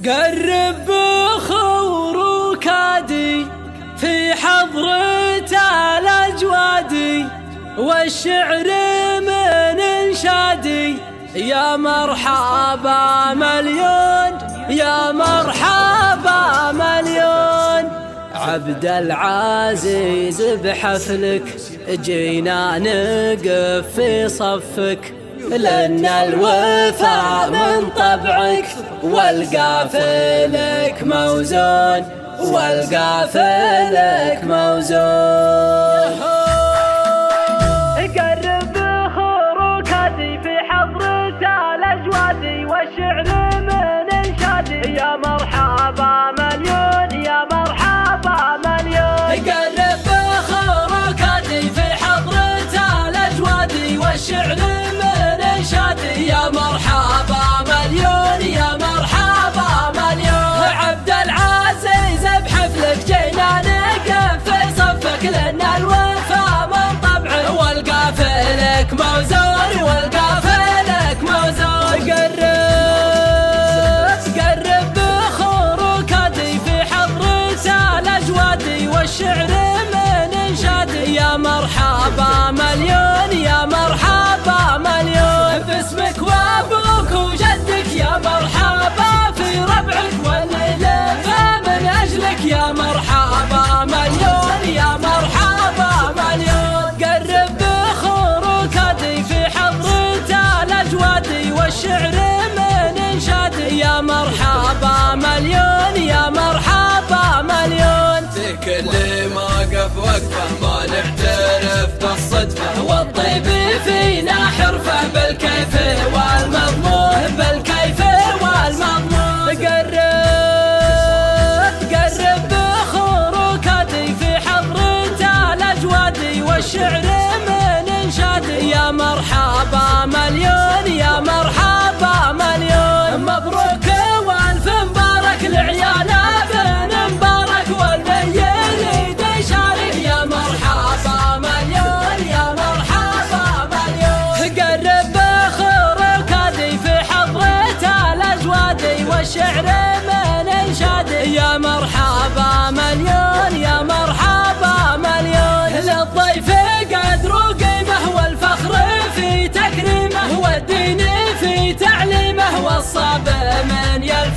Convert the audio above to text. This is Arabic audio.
قرب بخور وكادي في حضرة الأجوادي والشعر من انشادي. يا مرحبا مليون يا مرحبا مليون، عبد العزيز بحفلك جينا نقف في صفك، لأن الوفاء من طبعك والقافلك موزون والقافلك موزون. قرب بخورك هدي في حضرة الأجوادي والشعر من انشادي. يا مرحبا مليون يا مرحبا مليون. قرب بخورك هدي في حضرة الأجوادي والشعر من انشادي. يا مرحبا مليون يا مرحبا مليون، عبد العزيز بحفلك جينا نقف في صفك، لأن الوفاء من طبعه والقافلك موزون والقافلك موزون. قرب بخورك هدي في حضرة الأجوادي والشعر من انشادي. يا مرحبا مليون يا مرحبا مليون، باسمك وابوك وجدك يا مرحبا، في ربعك والليل فمن اجلك يا مرحبا مليون يا مرحبا مليون. قرب بخورك هدي في حضرة الأجوادي والشعر من انشادي. يا مرحبا مليون يا مرحبا مليون، كل ما وقف وقفه ما نعترف بالصدفه، والطيب فينا حرفه بالكيف والمضمون بالكيف والمضمون. قرب بخورك هدي في حضرة الأجوادي والشعر من انشادي. يا مرحبا مليون يا مرحبا مليون، مبروك والف مبارك لعيانا بن مبارك والبين يد شارك. يا مرحبا مليون يا مرحبا مليون. قرب بخورك هدي في حضرة الأجوادي والشعر من انشادي. يا مرحبا مليون يا مرحبا مليون، للضيف قدر وقيمه والفخر في تكريمه والدين في تعليمه والصاب من يلفظ